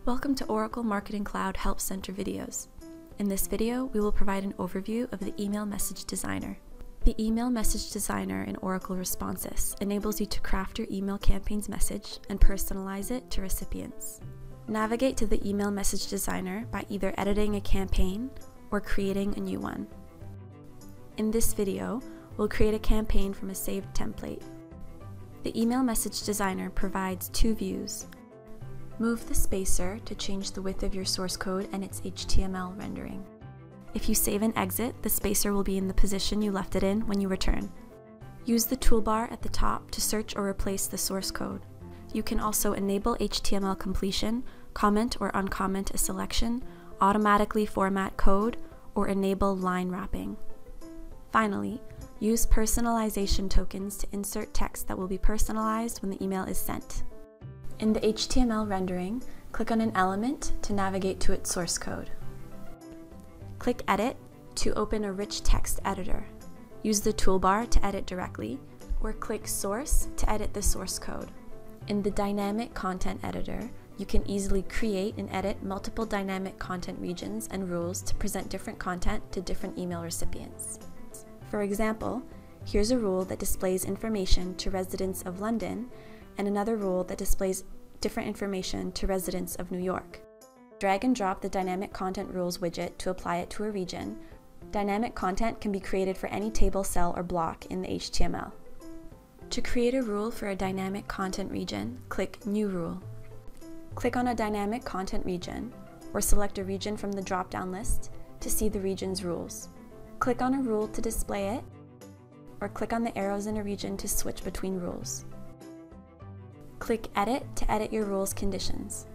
Welcome to Oracle Marketing Cloud Help Center videos. In this video, we will provide an overview of the Email Message Designer. The Email Message Designer in Oracle Responsys enables you to craft your email campaign's message and personalize it to recipients. Navigate to the Email Message Designer by either editing a campaign or creating a new one. In this video, we'll create a campaign from a saved template. The Email Message Designer provides two views. Move the spacer to change the width of your source code and its HTML rendering. If you save and exit, the spacer will be in the position you left it in when you return. Use the toolbar at the top to search or replace the source code. You can also enable HTML completion, comment or uncomment a selection, automatically format code, or enable line wrapping. Finally, use personalization tokens to insert text that will be personalized when the email is sent. In the HTML rendering, click on an element to navigate to its source code. Click Edit to open a rich text editor. Use the toolbar to edit directly, or click Source to edit the source code. In the Dynamic Content Editor, you can easily create and edit multiple dynamic content regions and rules to present different content to different email recipients. For example, here's a rule that displays information to residents of London and another rule that displays different information to residents of New York. Drag and drop the Dynamic Content Rules widget to apply it to a region. Dynamic content can be created for any table, cell, or block in the HTML. To create a rule for a dynamic content region, click New Rule. Click on a dynamic content region, or select a region from the drop-down list to see the region's rules. Click on a rule to display it, or click on the arrows in a region to switch between rules. Click Edit to edit your rule's conditions.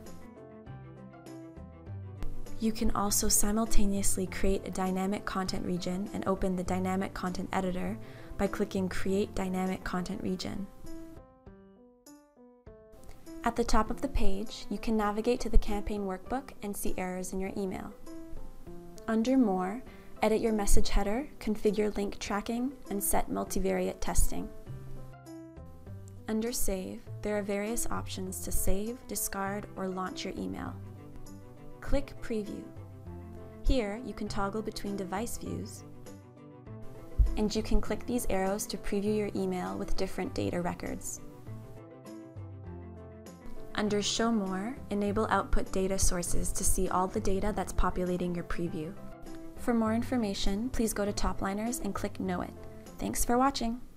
You can also simultaneously create a dynamic content region and open the Dynamic Content Editor by clicking Create Dynamic Content Region. At the top of the page, you can navigate to the campaign workbook and see errors in your email. Under More, edit your message header, configure link tracking, and set multivariate testing. Under Save, there are various options to save, discard, or launch your email. Click Preview. Here, you can toggle between device views, and you can click these arrows to preview your email with different data records. Under Show More, enable output data sources to see all the data that's populating your preview. For more information, please go to Topliners and click Know It. Thanks for watching!